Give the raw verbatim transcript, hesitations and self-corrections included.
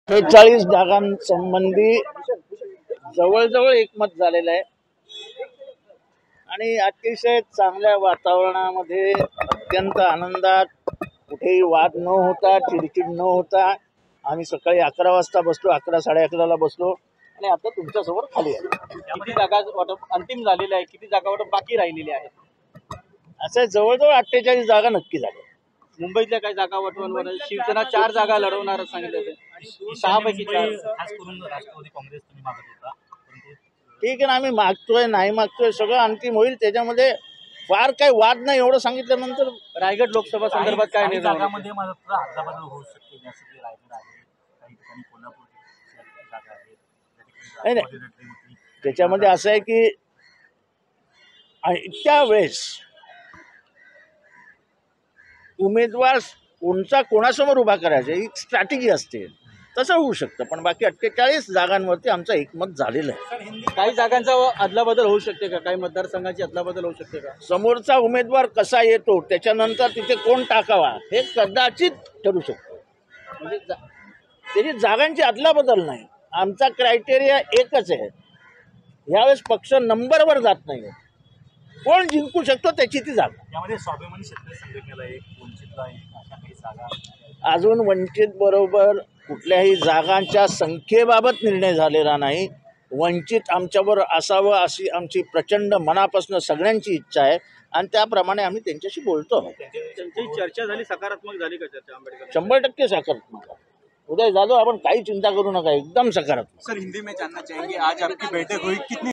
अठ्ठेचाळीस जागांसंबंधी जवळजवळ एकमत झालेलं आहे आणि अतिशय चांगल्या वातावरणामध्ये अत्यंत आनंदात कुठेही वाद न होता चिडचिड न होता आम्ही सकाळी अकरा वाजता बसलो, अकरा साडे अकराला बसलो आणि आता तुमच्यासमोर खाली आहे. किती जागा वाटप अंतिम झालेलं आहे, किती जागा वाटप बाकी राहिलेली आहे? असं जवळजवळ अठ्ठेचाळीस जागा नक्की झाल्या. मुंबईतल्या काही जागा वाटवांवर शिवसेना चार जागा लढवणार सांगितलं, सहा पैकी चार. खास करून राष्ट्रवादी काँग्रेस तुम्ही मागत होता, परंतु ठीक आहे ना, आम्ही मागतोय नाही मागतोय सगळं अंतिम होईल, त्याच्यामध्ये फार काही वाद नाही एवढं सांगितल्यानंतर. रायगड लोकसभा संदर्भात काय काही निर्णय? जागामध्ये मात्र अदलाबदल होऊ शकते, जसं की रायगड आहे, काही ठिकाणी कोल्हापूर जागा आहे, नाही नाही, त्याच्यामध्ये असं आहे की इतक्या वेळेस उमेदवार कोणचा कोणासमोर उभा करायचा ही स्ट्रॅटेजी असते, तसं होऊ शकतं. पण बाकी अठ्ठेचाळीस जागांवरती आमचं एकमत झालेलं आहे. काही जागांचा अदलाबदल होऊ शकते का? काही मतदारसंघाची अदलाबदल होऊ शकते का? समोरचा उमेदवार कसा येतो त्याच्यानंतर तिथे कोण टाकावा हे कदाचित ठरू शकतो. म्हणजे जा- त्याची जागांची अदलाबदल नाही, आमचा क्रायटेरिया एकच आहे. यावेळेस पक्ष नंबरवर जात नाही, कोण जिंकू शकतो त्याची ती जागा. यामध्ये स्वाभिमानी शेतकरी संघटनेला एक, वंचितला एक, अशा काही जागा अजून वंचित बरोबर कुठल्याही जागांच्या संख्येबाबत निर्णय झालेला नाही. वंचित आमच्यावर असावं अशी आमची प्रचंड मनापासून सगळ्यांची इच्छा आहे आणि त्याप्रमाणे आम्ही त्यांच्याशी बोलतो. त्यांची चर्चा झाली, सकारात्मक झाली का चर्चा? आंबेडकर शंभर टक्के सकारात्मक. उदय जाधव, आपण काही चिंता करू नका, एकदम सकारात्मक. सर, हिंदी में जानना चाहेंगे आज आपकी बैठक हुई, कितनी